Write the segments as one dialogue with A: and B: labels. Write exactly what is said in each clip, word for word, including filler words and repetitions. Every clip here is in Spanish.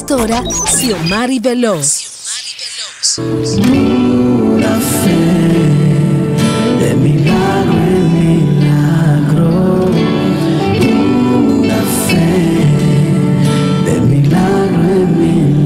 A: Pastora Xiomari Veloz.
B: Una fe de milagro en milagro, una fe de milagro en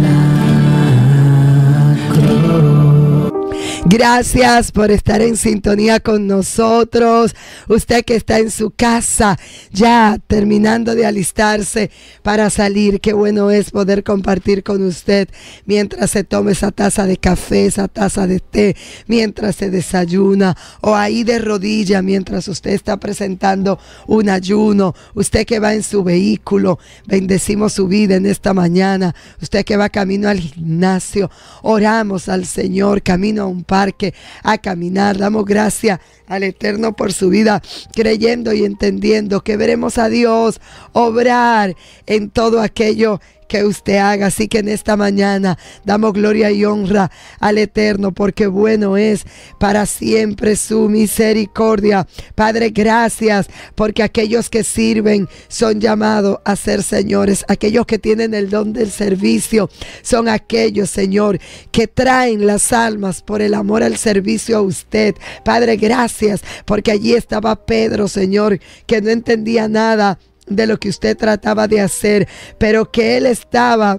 B: milagro.
C: Gracias por estar en sintonía con nosotros. Usted que está en su casa, ya terminando de alistarse para salir. Qué bueno es poder compartir con usted mientras se tome esa taza de café, esa taza de té, mientras se desayuna, o ahí de rodilla mientras usted está presentando un ayuno. Usted que va en su vehículo, bendecimos su vida en esta mañana. Usted que va camino al gimnasio, oramos al Señor, camino a un parque a caminar. Damos gracias al Eterno por su vida, creyendo y entendiendo que veremos a Dios obrar en todo aquello que usted haga. Así que en esta mañana damos gloria y honra al Eterno, porque bueno es para siempre su misericordia. Padre, gracias porque aquellos que sirven son llamados a ser señores. Aquellos que tienen el don del servicio son aquellos, Señor, que traen las almas por el amor al servicio a usted. Padre, gracias porque allí estaba Pedro, Señor, que no entendía nada de lo que usted trataba de hacer, pero que él estaba,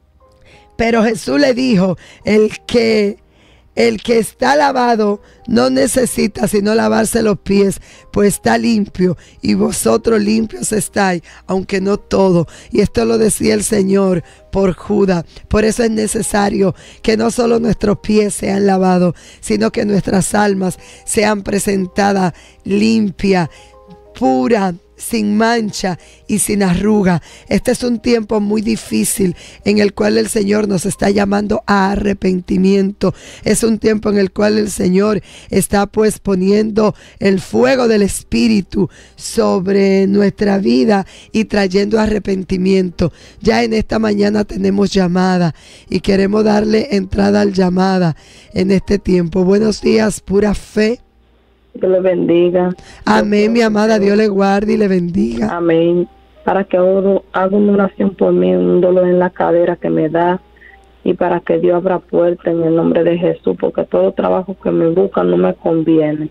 C: pero Jesús le dijo, el que el que está lavado no necesita sino lavarse los pies, pues está limpio, y vosotros limpios estáis, aunque no todo. Y esto lo decía el Señor por Judas. Por eso es necesario que no solo nuestros pies sean lavados, sino que nuestras almas sean presentadas limpias, puras, sin mancha y sin arruga. Este es un tiempo muy difícil en el cual el Señor nos está llamando a arrepentimiento. Es un tiempo en el cual el Señor está pues poniendo el fuego del Espíritu sobre nuestra vida y trayendo arrepentimiento. Ya en esta mañana tenemos llamada y queremos darle entrada al llamada en este tiempo. Buenos días, pura fe.
D: Que le bendiga.
C: Amén, mi amada, Dios le guarde y le bendiga.
D: Amén. Para que oro, haga una oración por mí, un dolor en la cadera que me da, y para que Dios abra puertas en el nombre de Jesús, porque todo trabajo que me busca no me conviene.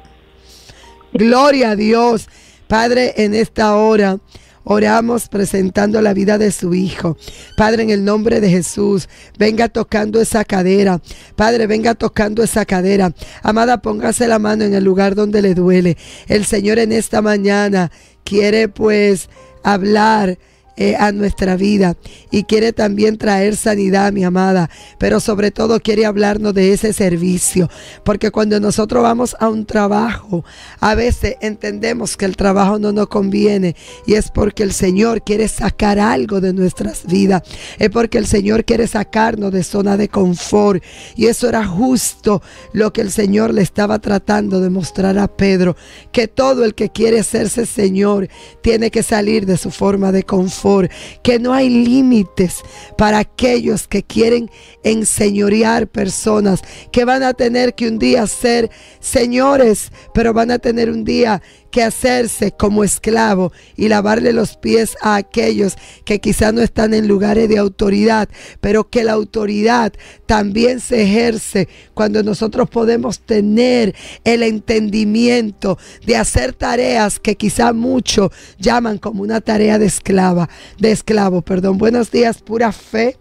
C: Gloria a Dios. Padre, en esta hora oramos presentando la vida de su hijo. Padre, en el nombre de Jesús, venga tocando esa cadera. Padre, venga tocando esa cadera. Amada, póngase la mano en el lugar donde le duele. El Señor en esta mañana quiere pues hablar Eh, a nuestra vida y quiere también traer sanidad, mi amada, pero sobre todo quiere hablarnos de ese servicio, porque cuando nosotros vamos a un trabajo, a veces entendemos que el trabajo no nos conviene, y es porque el Señor quiere sacar algo de nuestras vidas, es porque el Señor quiere sacarnos de zona de confort, y eso era justo lo que el Señor le estaba tratando de mostrar a Pedro, que todo el que quiere hacerse Señor tiene que salir de su forma de confort, que no hay límites para aquellos que quieren enseñorear personas, que van a tener que un día ser señores, pero van a tener un día que hacerse como esclavo y lavarle los pies a aquellos que quizá no están en lugares de autoridad, pero que la autoridad también se ejerce cuando nosotros podemos tener el entendimiento de hacer tareas que quizá muchos llaman como una tarea de esclava, de esclavo, perdón. Buenos días, pura fe.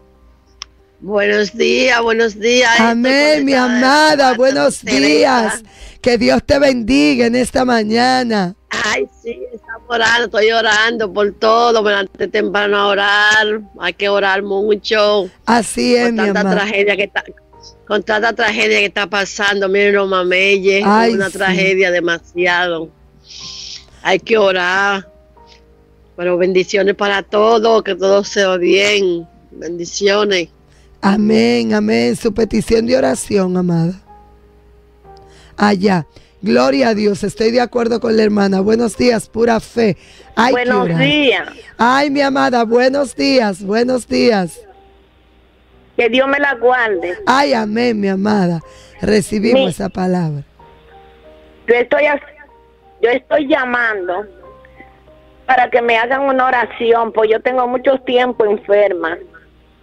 E: Buenos días, buenos días.
C: Amén, mi amada, buenos días. Que Dios te bendiga en esta mañana.
E: Ay, sí, estamos orando, estoy orando por todo, me levanté temprano a orar, hay que orar mucho.
C: Así es,
E: con
C: mi
E: tanta
C: amada.
E: tragedia que está, con tanta tragedia que está pasando, miren los mameyes,
C: Ay,
E: una
C: sí.
E: tragedia demasiado. Hay que orar, pero bendiciones para todos, que todo sea bien, bendiciones.
C: Amén, amén. Su petición de oración, amada. Allá. Gloria a Dios. Estoy de acuerdo con la hermana. Buenos días, pura fe. Hay
D: Buenos
C: que orar.
D: días.
C: Ay, mi amada, buenos días, buenos días.
D: Que Dios me la guarde.
C: Ay, amén, mi amada. Recibimos
D: Mi-
C: esa palabra.
D: Yo estoy, as- yo estoy llamando para que me hagan una oración, pues yo tengo mucho tiempo enferma.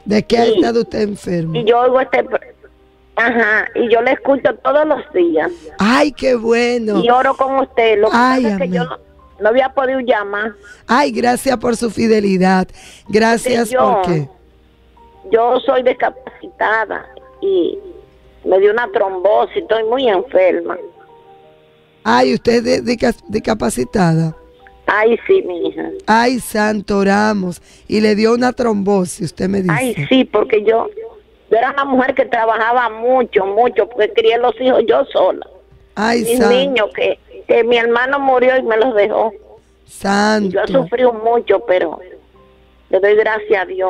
C: ¿De qué ha
F: Sí.
C: estado usted enfermo?
F: Y yo oigo este... pro- Ajá, y yo le escucho todos los días.
C: Ay, qué bueno.
F: Y oro con usted. Lo que
C: Ay,
F: pasa es que
C: amén.
F: yo no, no había podido llamar.
C: Ay, gracias por su fidelidad. Gracias
F: Porque yo-
C: porque...
F: Yo soy discapacitada y me dio una trombosis, estoy muy enferma.
C: Ay, usted es de- de- discapacitada.
F: Ay, sí, mi hija.
C: Ay, santo, oramos. Y le dio una trombosis, usted me dice.
F: Ay, sí, porque yo, yo era una mujer que trabajaba mucho, mucho, porque crié los hijos yo sola.
C: Ay,
F: Mis
C: santo.
F: niños, que, que mi hermano murió y me los dejó. Y
C: Santo.
F: yo he sufrido mucho, pero le doy gracias a Dios.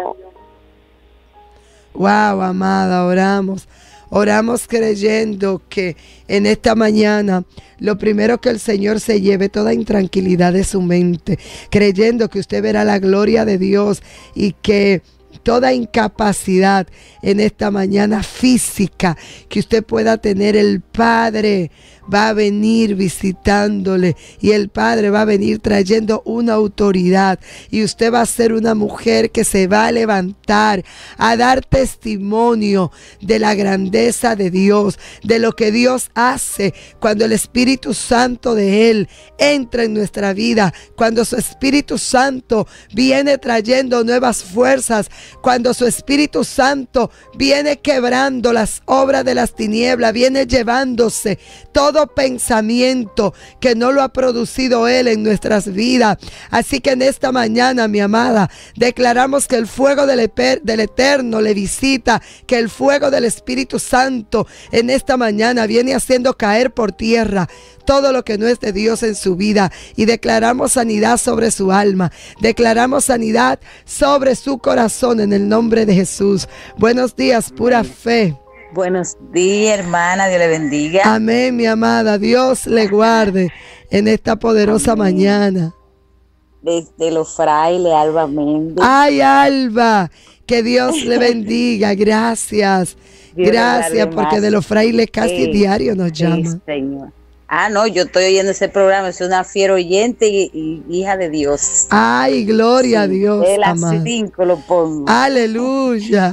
C: Wow, amada, oramos. Oramos creyendo que en esta mañana lo primero que el Señor se lleve toda intranquilidad de su mente, creyendo que usted verá la gloria de Dios y que toda incapacidad en esta mañana física que usted pueda tener, el Padre va a venir visitándole y el Padre va a venir trayendo una autoridad y usted va a ser una mujer que se va a levantar a dar testimonio de la grandeza de Dios, de lo que Dios hace cuando el Espíritu Santo de Él entra en nuestra vida, cuando su Espíritu Santo viene trayendo nuevas fuerzas, cuando su Espíritu Santo viene quebrando las obras de las tinieblas, viene llevándose todo pensamiento que no lo ha producido Él en nuestras vidas. Así que en esta mañana, mi amada, declaramos que el fuego del, eper- del Eterno le visita, que el fuego del Espíritu Santo en esta mañana viene haciendo caer por tierra todo lo que no es de Dios en su vida y declaramos sanidad sobre su alma, declaramos sanidad sobre su corazón en el nombre de Jesús. Buenos días, pura fe.
G: Buenos días, hermana, Dios le bendiga.
C: Amén, mi amada, Dios le guarde en esta poderosa
G: Amén.
C: mañana.
G: Desde los frailes, Alba Méndez.
C: Ay, Alba, que Dios le bendiga, gracias,
G: Dios le
C: gracias,
G: guarde
C: porque
G: más.
C: de los frailes casi
G: Sí,
C: diario nos
G: sí,
C: llaman.
G: Señor. Ah, no, yo estoy oyendo ese programa, soy una fiera oyente y, y hija de Dios.
C: Ay, gloria a
G: Sí,
C: Dios,
G: de las
C: amada.
G: cinco lo pongo.
C: Aleluya.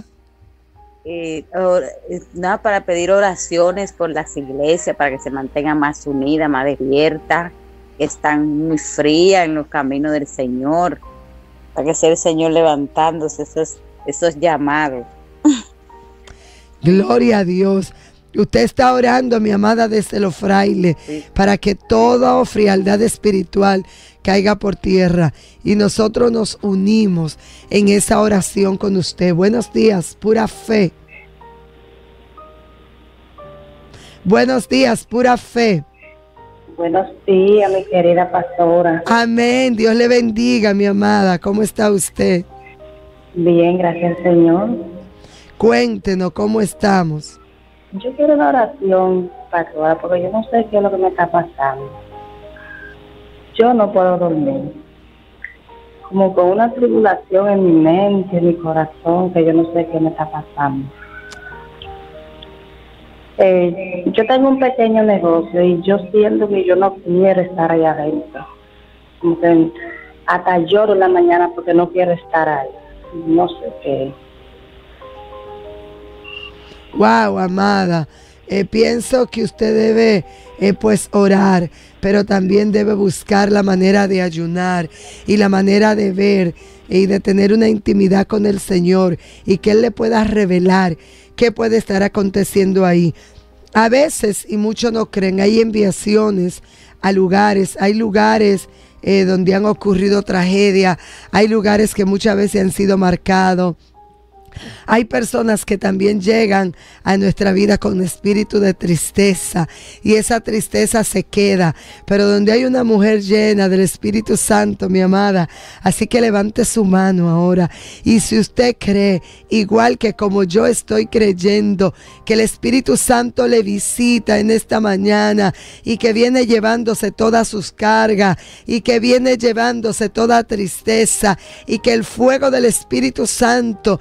G: Eh, or- eh, nada, para pedir oraciones por las iglesias, para que se mantengan más unidas, más despiertas, que están muy frías en los caminos del Señor, para que sea el Señor levantándose esos, esos llamados.
C: Gloria a Dios. Usted está orando, mi amada, desde los frailes,
G: Sí.
C: para que toda frialdad espiritual caiga por tierra. Y nosotros nos unimos en esa oración con usted. Buenos días, pura fe. Buenos días, pura fe.
D: Buenos días, mi querida pastora.
C: Amén. Dios le bendiga, mi amada. ¿Cómo está usted?
D: Bien, gracias, Señor.
C: Cuéntenos cómo estamos.
D: Yo quiero una oración, pastora, porque yo no sé qué es lo que me está pasando. Yo no puedo dormir. Como con una tribulación en mi mente, en mi corazón, que yo no sé qué me está pasando. Eh, yo tengo un pequeño negocio y yo siento que yo no quiero estar ahí adentro. Como que hasta lloro en la mañana porque no quiero estar ahí. No sé qué.
C: Wow, amada. Eh, pienso que usted debe eh, pues orar, pero también debe buscar la manera de ayunar y la manera de ver y de tener una intimidad con el Señor y que Él le pueda revelar qué puede estar aconteciendo ahí. A veces, y muchos no creen, hay enviaciones a lugares, hay lugares eh, donde han ocurrido tragedias, hay lugares que muchas veces han sido marcados. Hay personas que también llegan a nuestra vida con espíritu de tristeza y esa tristeza se queda, pero donde hay una mujer llena del Espíritu Santo, mi amada, así que levante su mano ahora y si usted cree, igual que como yo estoy creyendo, que el Espíritu Santo le visita en esta mañana y que viene llevándose todas sus cargas y que viene llevándose toda tristeza y que el fuego del Espíritu Santo es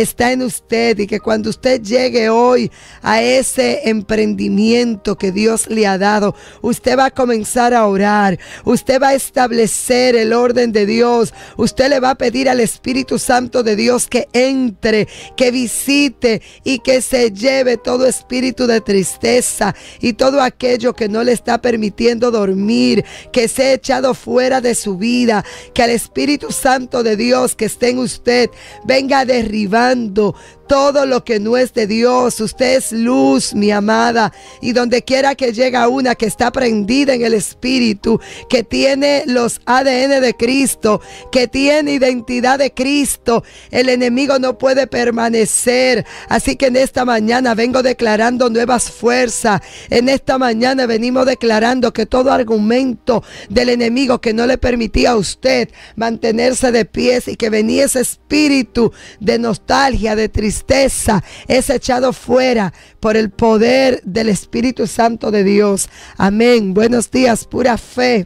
C: está en usted, y que cuando usted llegue hoy a ese emprendimiento que Dios le ha dado, usted va a comenzar a orar, usted va a establecer el orden de Dios, usted le va a pedir al Espíritu Santo de Dios que entre, que visite y que se lleve todo espíritu de tristeza y todo aquello que no le está permitiendo dormir, que sea echado fuera de su vida, que el Espíritu Santo de Dios que esté en usted venga derribando todo lo que no es de Dios. Usted es luz, mi amada, y donde quiera que llega una que está prendida en el Espíritu, que tiene los A D N de Cristo, que tiene identidad de Cristo, el enemigo no puede permanecer. Así que en esta mañana vengo declarando nuevas fuerzas. En esta mañana venimos declarando que todo argumento del enemigo que no le permitía a usted mantenerse de pies y que venía ese espíritu de nostalgia, de tristeza, es echado fuera por el poder del Espíritu Santo de Dios. Amén. Buenos días, pura fe.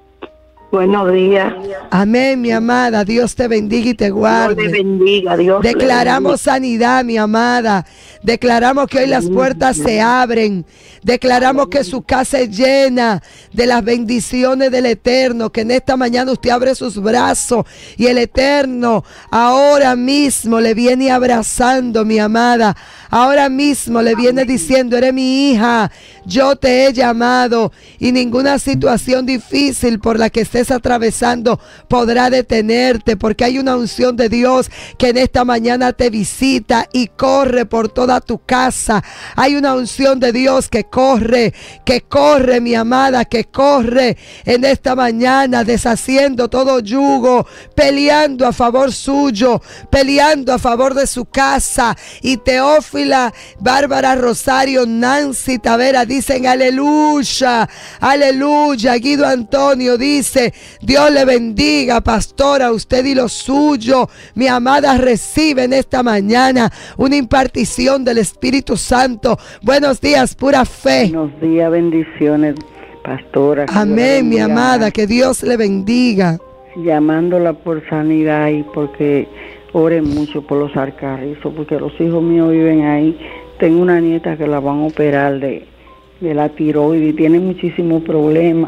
F: Buenos días.
C: Amén, mi amada. Dios te bendiga y te guarde.
F: Dios te bendiga, Dios.
C: Declaramos sanidad, mi amada. Declaramos que hoy las puertas se abren. Declaramos que su casa es llena de las bendiciones del Eterno. Que en esta mañana usted abre sus brazos y el Eterno ahora mismo le viene abrazando, mi amada. Ahora mismo le viene diciendo: eres mi hija, yo te he llamado, y ninguna situación difícil por la que estés atravesando podrá detenerte, porque hay una unción de Dios que en esta mañana te visita y corre por toda tu casa. Hay una unción de Dios que corre, que corre, mi amada, que corre en esta mañana, deshaciendo todo yugo, peleando a favor suyo, peleando a favor de su casa. Y Teófila, Bárbara Rosario, Nancy Tavera dicen aleluya, aleluya. Guido Antonio dice: Dios le bendiga, pastora, usted y lo suyo. Mi amada, recibe en esta mañana una impartición del Espíritu Santo. Buenos días, pura fe.
H: Buenos días, bendiciones, pastora.
C: Amén, mi amada, que Dios le bendiga.
H: Llamándola por sanidad y porque oren mucho por los Alcarrizos, porque los hijos míos viven ahí. Tengo una nieta que la van a operar de, de la tiroides y tiene muchísimos problemas.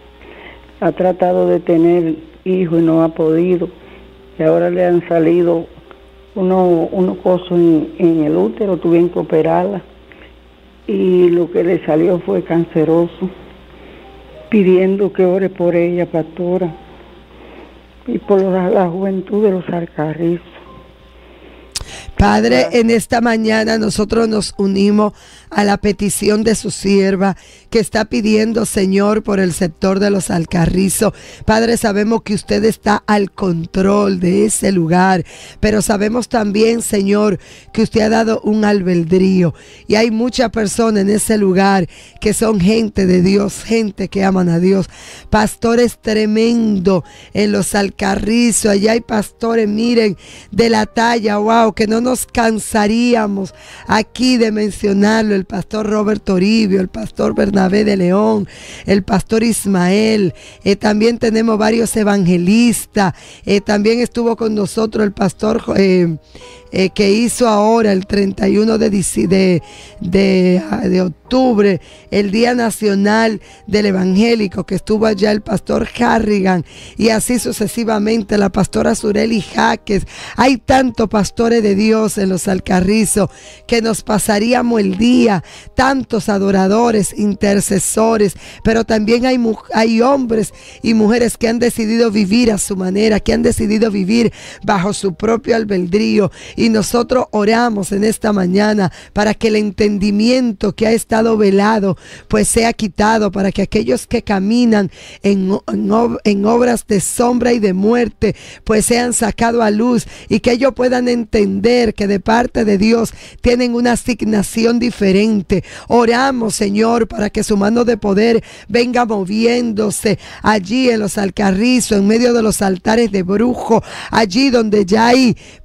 H: Ha tratado de tener hijos y no ha podido. Y ahora le han salido unos uno cosas en, en el útero, tuvieron que operarla. Y lo que le salió fue canceroso. Pidiendo que ore por ella, pastora. Y por la, la juventud de los Alcarrizos.
C: Padre, en esta mañana nosotros nos unimos a la petición de su sierva que está pidiendo, Señor, por el sector de los Alcarrizos. Padre, sabemos que usted está al control de ese lugar, pero sabemos también, Señor, que usted ha dado un albedrío y hay muchas personas en ese lugar que son gente de Dios, gente que aman a Dios. Pastores tremendos en los Alcarrizos, allá hay pastores, miren, de la talla, wow, que no nos cansaríamos aquí de mencionarlo. El pastor Robert Toribio, el pastor Bernabé de León, el pastor Ismael, eh, también tenemos varios evangelistas, eh, también estuvo con nosotros el pastor eh, eh, que hizo ahora el treinta y uno de, de, de, de octubre, el Día Nacional del Evangélico, que estuvo allá el pastor Harrigan, y así sucesivamente la pastora Sureli Jaques. Hay tantos pastores de Dios en los Alcarrizos que nos pasaríamos el día, tantos adoradores, intercesores, pero también hay, hay hombres y mujeres que han decidido vivir a su manera, que han decidido vivir bajo su propio albedrío, y nosotros oramos en esta mañana para que el entendimiento que ha estado velado pues sea quitado, para que aquellos que caminan en, en, en obras de sombra y de muerte pues sean sacados a luz, y que ellos puedan entender que de parte de Dios tienen una asignación diferente. Oramos, Señor, para que su mano de poder venga moviéndose allí en los Alcarrizos, en medio de los altares de brujo, allí donde ya hay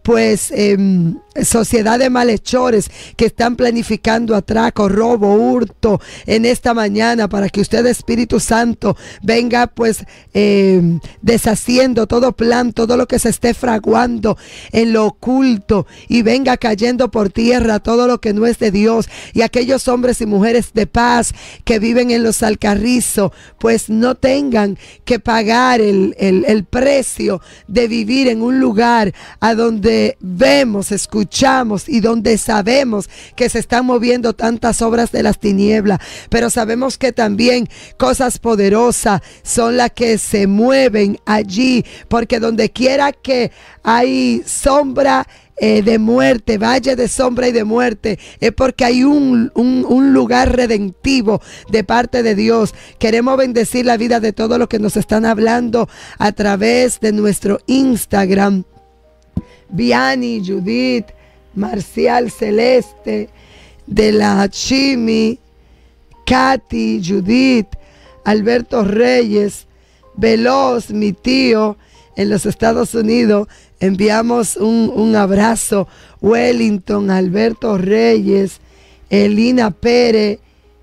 C: pues eh, sociedad de malhechores que están planificando atraco, robo, hurto en esta mañana, para que usted, Espíritu Santo, venga pues eh, deshaciendo todo plan, todo lo que se esté fraguando en lo oculto, y venga cayendo por tierra todo lo que no es de Dios, y aquellos hombres y mujeres de paz que viven en los Alcarrizos pues no tengan que pagar el, el, el precio de vivir en un lugar a donde vemos, escuchamos y donde sabemos que se están moviendo tantas obras de las tinieblas, pero sabemos que también cosas poderosas son las que se mueven allí, porque donde quiera que hay sombra Eh, de muerte, valle de sombra y de muerte, es porque hay un, un, un lugar redentivo de parte de Dios. Queremos bendecir la vida de todos los que nos están hablando a través de nuestro Instagram. Viani, Judith, Marcial Celeste, de la Chimi, Katy, Judith, Alberto Reyes, Veloz, mi tío en los Estados Unidos. Enviamos un, un abrazo. Wellington, Alberto Reyes, Elina Pérez,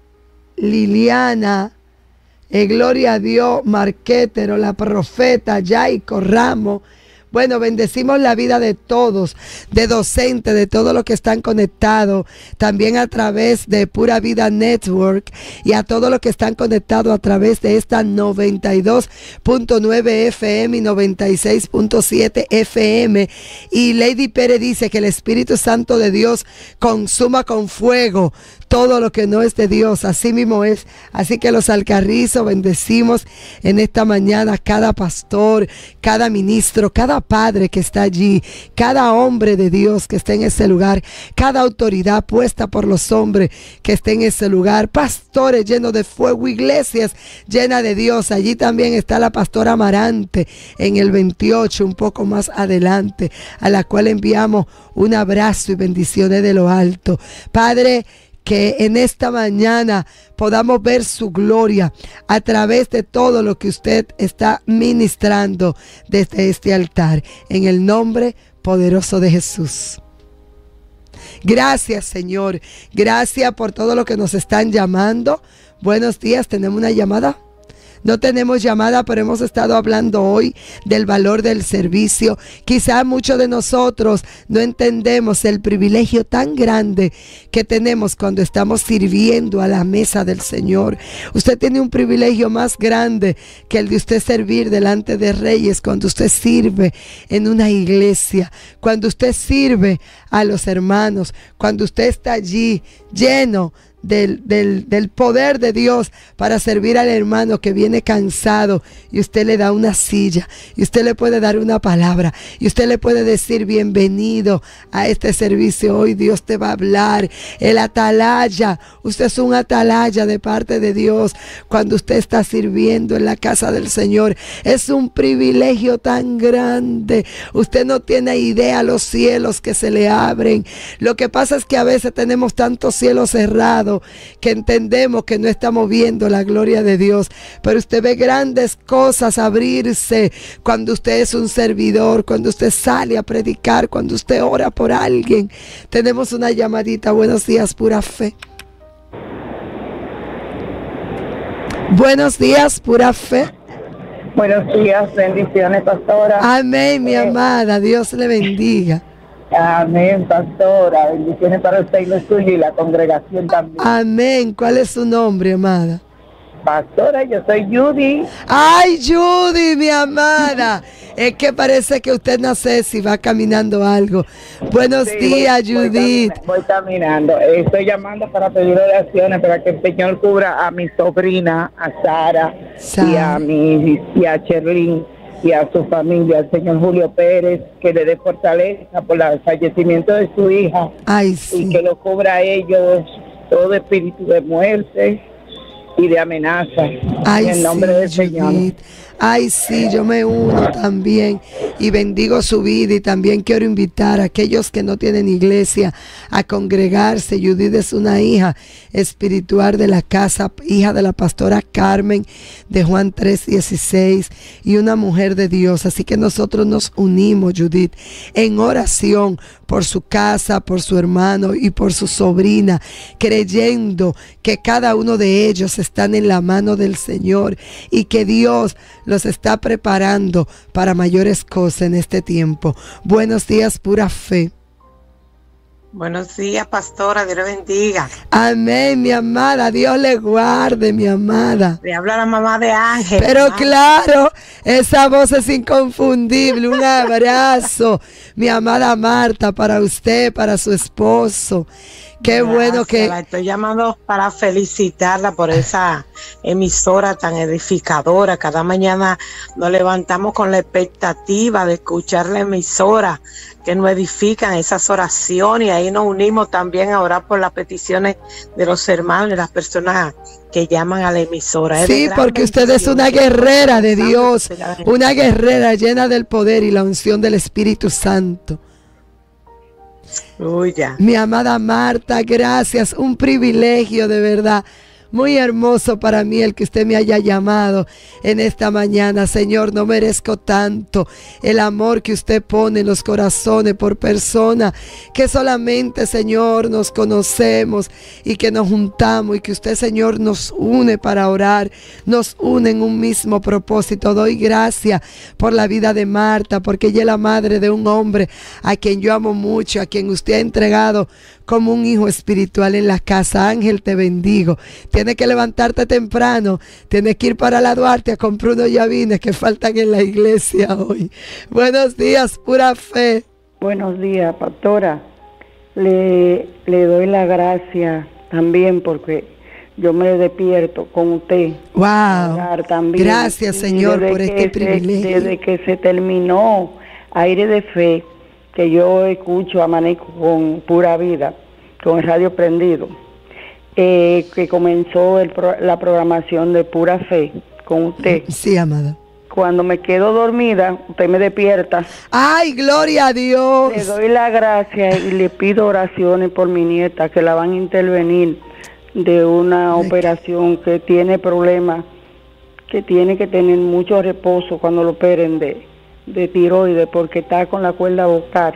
C: Liliana, eh, Gloria a Dios, Marquetero, la profeta, Yaico Ramos. Bueno, bendecimos la vida de todos, de docentes, de todos los que están conectados, también a través de Pura Vida Network, y a todos los que están conectados a través de esta noventa y dos punto nueve F M y noventa y seis punto siete F M. Y Lady Pérez dice que el Espíritu Santo de Dios consuma con fuego todo lo que no es de Dios. Así mismo es. Así que los Alcarrizos bendecimos en esta mañana cada pastor, cada ministro, cada padre que está allí, cada hombre de Dios que está en ese lugar, cada autoridad puesta por los hombres que está en ese lugar, pastores llenos de fuego, iglesias llenas de Dios. Allí también está la pastora Amarante en el veintiocho, un poco más adelante, a la cual enviamos un abrazo y bendiciones de lo alto. Padre, que en esta mañana podamos ver su gloria a través de todo lo que usted está ministrando desde este altar, en el nombre poderoso de Jesús. Gracias, Señor. Gracias por todo lo que nos están llamando. Buenos días, ¿tenemos una llamada? No tenemos llamada, pero hemos estado hablando hoy del valor del servicio. Quizá muchos de nosotros no entendemos el privilegio tan grande que tenemos cuando estamos sirviendo a la mesa del Señor. Usted tiene un privilegio más grande que el de usted servir delante de reyes, cuando usted sirve en una iglesia, cuando usted sirve a los hermanos, cuando usted está allí lleno Del, del, del poder de Dios para servir al hermano que viene cansado, y usted le da una silla, y usted le puede dar una palabra, y usted le puede decir: bienvenido a este servicio, hoy Dios te va a hablar. El atalaya, usted es un atalaya de parte de Dios cuando usted está sirviendo en la casa del Señor. Es un privilegio tan grande. Usted no tiene idea los cielos que se le abren. Lo que pasa es que a veces tenemos tantos cielos cerrados que entendemos que no estamos viendo la gloria de Dios, pero usted ve grandes cosas abrirse cuando usted es un servidor, cuando usted sale a predicar, cuando usted ora por alguien. Tenemos una llamadita. Buenos días, Pura Fe. Buenos días, Pura Fe.
I: Buenos días, bendiciones, pastora.
C: Amén, mi eh. amada, Dios le bendiga.
I: Amén, pastora. Bendiciones para usted y lo suyo y la congregación también.
C: Amén. ¿Cuál es su nombre, amada?
I: Pastora, yo soy Judy.
C: Ay, Judy, mi amada. Es que parece que usted no sé si va caminando algo. Buenos sí, días, voy, Judith.
I: Voy, voy caminando. Estoy llamando para pedir oraciones para que el Señor cubra a mi sobrina, a Sara, Sara. y a mi y a Cherlin, y a su familia, al señor Julio Pérez, que le dé fortaleza por el fallecimiento de su hija.
C: Ay, sí.
I: Y que lo cubra a ellos todo espíritu de muerte y de amenaza.
C: Ay,
I: en el nombre
C: sí,
I: del Señor.
C: Judith. Ay, sí, yo me uno también y bendigo su vida, y también quiero invitar a aquellos que no tienen iglesia a congregarse. Judith es una hija espiritual de la casa, hija de la pastora Carmen de Juan tres dieciséis, y una mujer de Dios. Así que nosotros nos unimos, Judith, en oración por su casa, por su hermano y por su sobrina, creyendo que cada uno de ellos están en la mano del Señor y que Dios los está preparando para mayores cosas en este tiempo. Buenos días, pura fe.
J: Buenos días, pastora, Dios le bendiga.
C: Amén, mi amada, Dios le guarde, mi amada.
J: Le habla la mamá de Ángel.
C: Pero
J: mamá.
C: Claro, esa voz es inconfundible. Un abrazo, mi amada Marta, para usted, para su esposo. Qué
J: Gracias,
C: bueno que...
J: La estoy llamando para felicitarla por esa emisora tan edificadora. Cada mañana nos levantamos con la expectativa de escuchar la emisora que nos edifican, esas oraciones, y ahí nos unimos también a orar por las peticiones de los hermanos y las personas que llaman a la emisora. Es
C: Sí, porque usted es una guerrera de Dios, una guerrera llena del poder y la unción del Espíritu Santo.
J: Uy, ya.
C: Mi amada Marta, gracias, un privilegio de verdad. Muy hermoso para mí el que usted me haya llamado en esta mañana. Señor, no merezco tanto el amor que usted pone en los corazones por personas que solamente, Señor, nos conocemos y que nos juntamos, y que usted, Señor, nos une para orar, nos une en un mismo propósito. Doy gracias por la vida de Marta, porque ella es la madre de un hombre a quien yo amo mucho, a quien usted ha entregado como un hijo espiritual en la casa. Ángel, te bendigo. Tienes que levantarte temprano, tienes que ir para la Duarte a comprar unos llavines que faltan en la iglesia hoy. Buenos días, pura fe.
H: Buenos días, pastora. Le, le doy la gracia también porque yo me despierto con usted.
C: Wow.
H: También.
C: Gracias, Señor, por este privilegio.
H: Se, desde que se terminó Aire de Fe, que yo escucho, amanezco con Pura Vida, con el radio prendido, eh, que comenzó el pro, la programación de Pura Fe con usted.
C: Sí, amada.
H: Cuando me quedo dormida, usted me despierta.
C: ¡Ay, gloria a Dios!
H: Le doy la gracia y le pido oraciones por mi nieta, que la van a intervenir de una Ay, operación que tiene problemas, que tiene que tener mucho reposo cuando lo operen de... de tiroides, porque está con la cuerda vocal.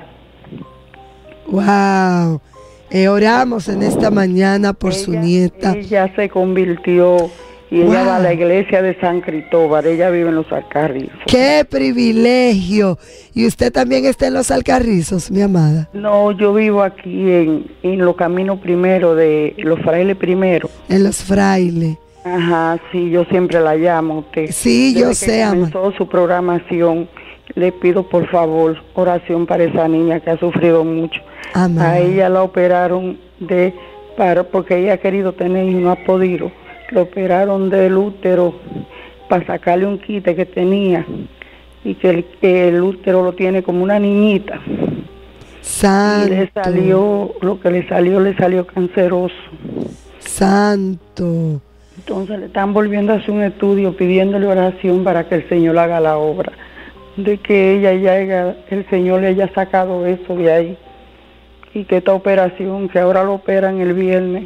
C: Wow. Eh, oramos en esta mañana por
H: ella,
C: su nieta.
H: Ella se convirtió y wow. ella va a la iglesia de San Cristóbal. Ella vive en los Alcarrizos.
C: ¡Qué privilegio! ¿Y usted también está en los Alcarrizos, mi amada?
H: No, yo vivo aquí en, en los caminos primero de los frailes primero.
C: En los frailes.
H: Ajá, sí, yo siempre la llamo a usted.
C: Sí, yo sé,
H: amada. Desde que comenzó su programación, le pido por favor oración para esa niña que ha sufrido mucho. Amén. A ella la operaron de paro porque ella ha querido tener y no ha podido. La operaron del útero para sacarle un quite que tenía y que el, que el útero lo tiene como una niñita.
C: Santo.
H: Y le salió, lo que le salió, le salió canceroso.
C: Santo.
H: Entonces le están volviendo a hacer un estudio pidiéndole oración para que el Señor haga la obra, de que ella ya haya, el Señor le haya sacado eso de ahí, y que esta operación, que ahora lo operan el viernes.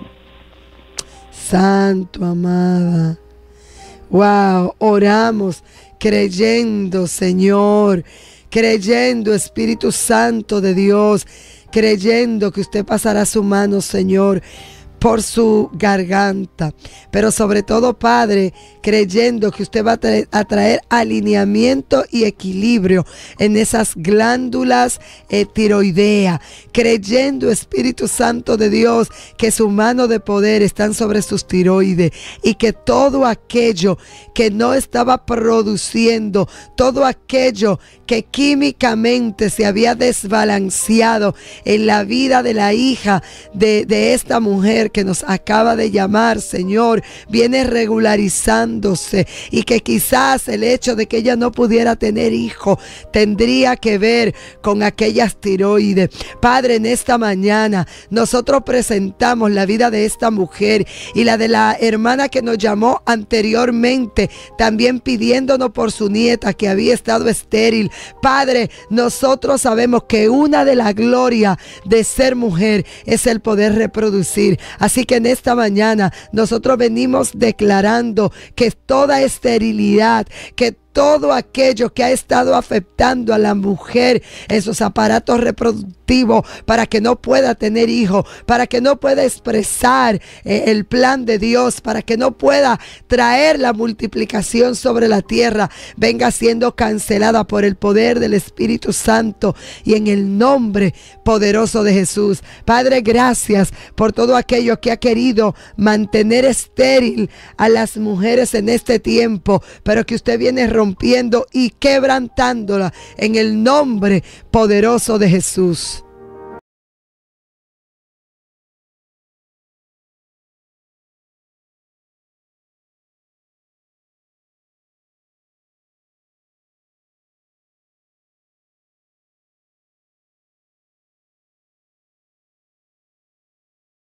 C: Santo, amada. Wow, oramos creyendo, Señor, creyendo, Espíritu Santo de Dios, creyendo que usted pasará su mano, Señor, por su garganta, pero sobre todo, Padre, creyendo que usted va a traer, a traer alineamiento y equilibrio en esas glándulas eh, tiroidea, creyendo, Espíritu Santo de Dios, que su mano de poder están sobre sus tiroides y que todo aquello que no estaba produciendo, todo aquello que químicamente se había desbalanceado en la vida de la hija de, de esta mujer mujer que nos acaba de llamar, Señor, viene regularizándose y que quizás el hecho de que ella no pudiera tener hijo tendría que ver con aquellas tiroides. Padre, en esta mañana nosotros presentamos la vida de esta mujer y la de la hermana que nos llamó anteriormente, también pidiéndonos por su nieta que había estado estéril. Padre, nosotros sabemos que una de las glorias de ser mujer es el poder reproducir. Así que en esta mañana nosotros venimos declarando que toda esterilidad, que todo aquello que ha estado afectando a la mujer en sus aparatos reproductivos para que no pueda tener hijos, para que no pueda expresar eh, el plan de Dios, para que no pueda traer la multiplicación sobre la tierra, venga siendo cancelada por el poder del Espíritu Santo y en el nombre poderoso de Jesús. Padre, gracias por todo aquello que ha querido mantener estéril a las mujeres en este tiempo, pero que usted viene rompiendo rompiendo y quebrantándola en el nombre poderoso de Jesús.